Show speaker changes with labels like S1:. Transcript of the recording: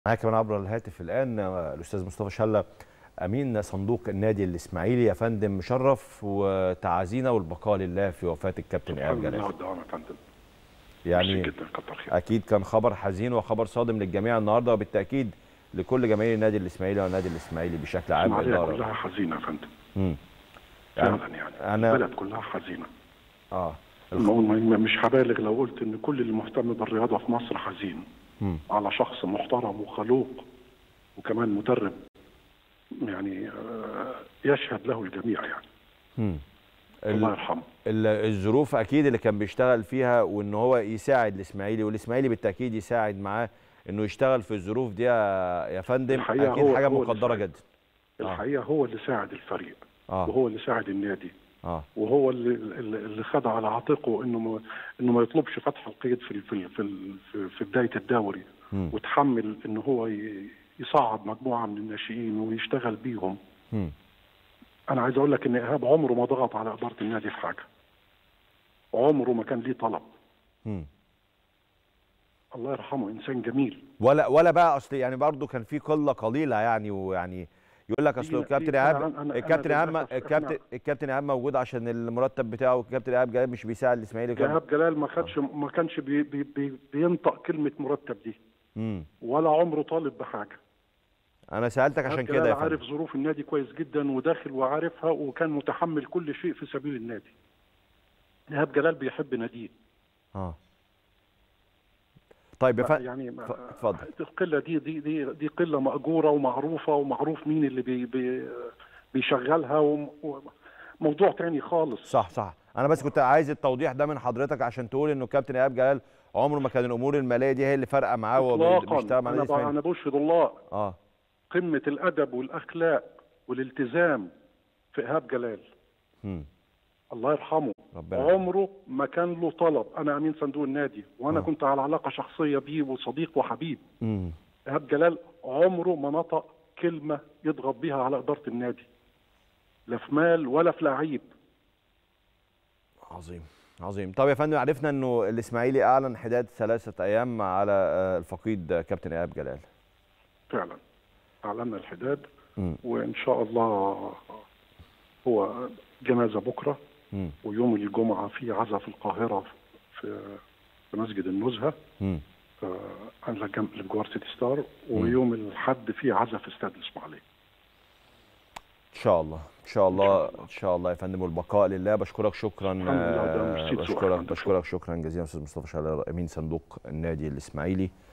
S1: معايا كمان عبر الهاتف الآن الأستاذ مصطفى شلة أمين صندوق النادي الإسماعيلي. يا فندم مشرف وتعازينا والبقاء لله في وفاة الكابتن إيهاب جلال.
S2: الله والدعوة يا فندم.
S1: يعني
S2: جدا كتر خير.
S1: أكيد كان خبر حزين وخبر صادم للجميع النهارده، وبالتأكيد لكل جماهير النادي الإسماعيلي والنادي الإسماعيلي بشكل عام.
S2: الإسماعيلية كلها حزينة يا فندم. فعلا يعني البلد كلها حزينة. مش هبالغ لو قلت إن كل اللي مهتم بالرياضة في مصر حزين على شخص محترم وخلوق وكمان مدرب، يعني يشهد له الجميع يعني. الله يرحمه.
S1: الظروف اكيد اللي كان بيشتغل فيها، وان هو يساعد الاسماعيلي والاسماعيلي بالتاكيد يساعد معاه انه يشتغل في الظروف دي يا فندم، اكيد حاجه مقدره جدا.
S2: الحقيقه هو اللي ساعد الفريق وهو اللي ساعد النادي وهو اللي خد على عاتقه انه ما يطلبش فتح القيد في بدايه الدوري، وتحمل ان هو يصعد مجموعه من الناشئين ويشتغل بيهم. أنا عايز أقول لك إن إيهاب عمره ما ضغط على إدارة النادي في حاجة. عمره ما كان ليه طلب. الله يرحمه، إنسان جميل.
S1: ولا بقى أصل يعني برضه كان في قلة قليلة يعني، ويعني يقول لك أصل الكابتن إيهاب الكابتن إيهاب موجود عشان المرتب بتاعه، الكابتن إيهاب جلال مش بيساعد الإسماعيلي.
S2: إيهاب جلال ما كانش بينطق كلمة مرتب دي. ولا عمره طالب بحاجة.
S1: أنا سألتك عشان كده يا فندم.
S2: عارف ظروف النادي كويس جدا وداخل وعارفها، وكان متحمل كل شيء في سبيل النادي. إيهاب جلال بيحب ناديه.
S1: طيب يا
S2: فندم يعني
S1: اتفضل.
S2: القلة دي قلة مأجورة ومعروفة، ومعروف مين اللي بيشغلها، وموضوع تاني خالص.
S1: صح. أنا بس كنت عايز التوضيح ده من حضرتك عشان تقول إنه كابتن إيهاب جلال عمره ما كان الأمور المالية دي هي اللي فارقة معاه وهو بيشتغل مع النادي.
S2: أنا بشهد الله قمة الأدب والأخلاق والالتزام في إيهاب جلال. الله يرحمه. عمره ما كان له طلب. أنا أمين صندوق النادي، وأنا كنت على علاقة شخصية بيه وصديق وحبيب. إيهاب جلال عمره ما نطق كلمة يضغط بيها على إدارة النادي، لا في مال ولا في لعيب.
S1: عظيم. طب يا فندم، عرفنا إنه الإسماعيلي أعلن حداد 3 أيام على الفقيد كابتن إيهاب جلال.
S2: فعلا أعلنا الحداد، وإن شاء الله هو جنازة بكرة، ويوم الجمعة في عزاء في القاهرة في مسجد النزهة لجوار سيتي ستار، ويوم الأحد في عزاء في استاد الإسماعيلية.
S1: إن شاء الله يا فندم، والبقاء لله. بشكرك شكرا جزيلا أستاذ مصطفى شلة أمين صندوق النادي الإسماعيلي.